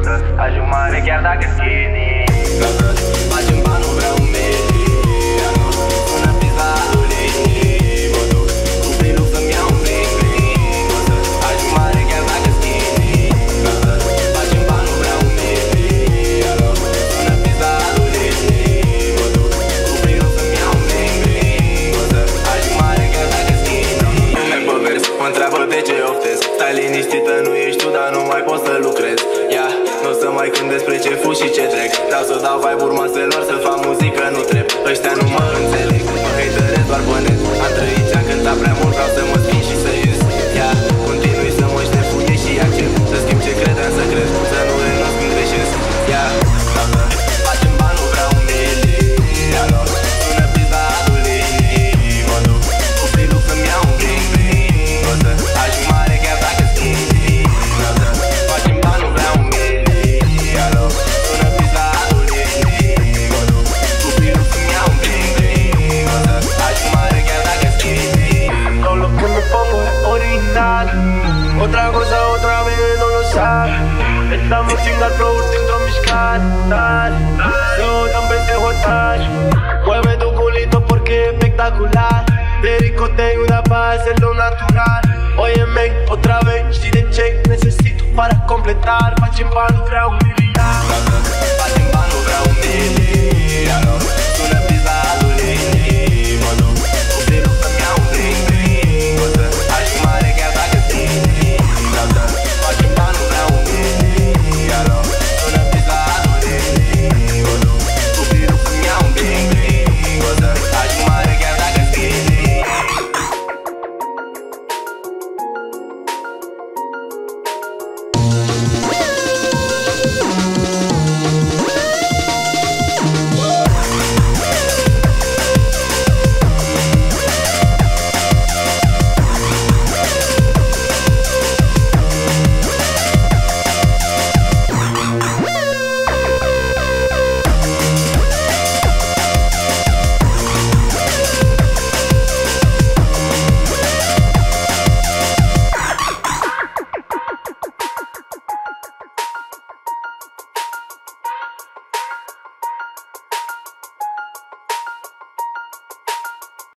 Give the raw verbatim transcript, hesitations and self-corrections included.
să ajung mare chiar dacă skinny. Ca să facem bani, nu vreau un milion. Până pizda lui mă duc cu prilul să-mi iau un bling bling. O să ajung mare chiar dacă skinny. Ca să facem bani, nu vreau un milion. Până pizda lui mă duc cu prilul să-mi iau un bling bling. O să ajung mare chiar dacă skinny. Nume pe vers, mă întreabă de ce oftez. Stai liniștită, nu ești tu, dar nu mai poți să lucrezi. Ia, n-o să mai cânt despre ce fug și ce trec. Vreau să dau vibe-uri maselor, să fac muzică, nu trep. Ăștia nu mă înțeleg, mă haterez doar pe net. Am trăit ce-am cântat prea mult, vreau să mă schimb și să ies. Ia, continui să mă ștefuie și accept. Să schimb ce credeam să crezi, să nu renunț când greșesc. Ia, facem bani, nu vreau un milion. Sună pizda lui mă duc cu prilul să-mi iau un bling bling. O să ajung mare chiar dacă skinny. Facem bani, nu vreau un milion. Sună pizda lui mă duc cu prilul să-mi iau un bling bling. O să ajung mare chiar dacă skinny. Todo lo que me pongo es original. Otra cosa otra vez no lo sabe. Estamos sin dar flow dentro de mis caras. Son peste hotel. Mueve tu culito porque es espectacular. Perico te ayuda para hacerlo natural. Óyeme otra vez, si de check necesito para completar. Facem bani, nu vreau un milion. Facem bani, nu vreau un milion. Sună